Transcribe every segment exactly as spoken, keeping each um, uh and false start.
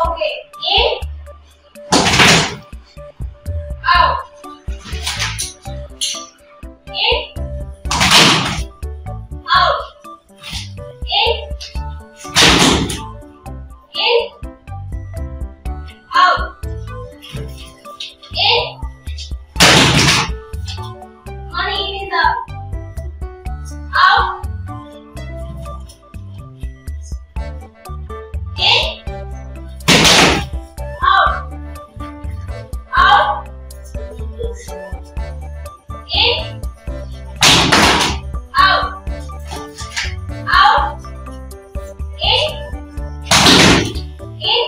Okay. In, out. In, out. In, in, out. In, money in the out. In, out, out, in, out, out, in, in,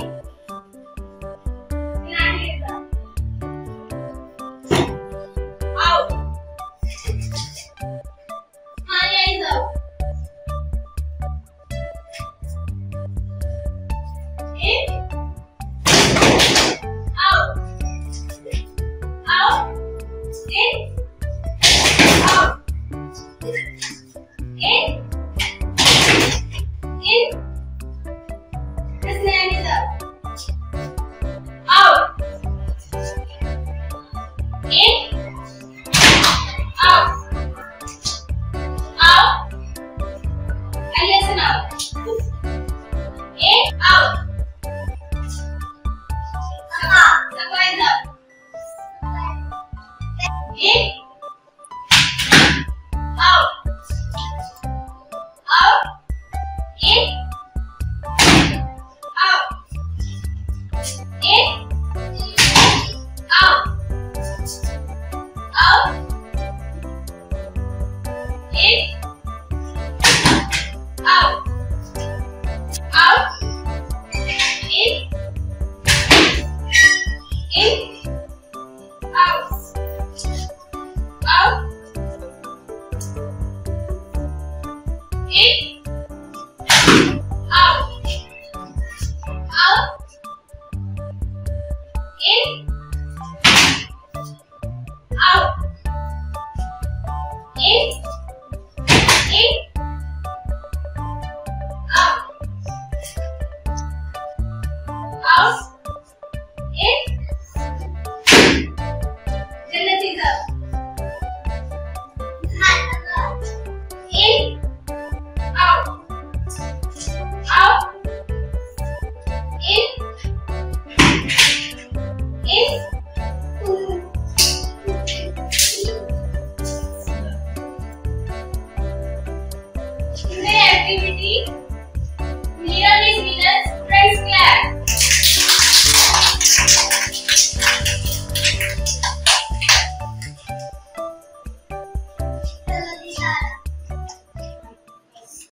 out, money in the in, out, out, in, out, in, in, this hand is up, out, in, out, out, and listen out, in, out. Rise up. In, out, out, in, out, in, out, out, in, out, out, in, in, out, out, in, out, out, in, out, in, in, out, out.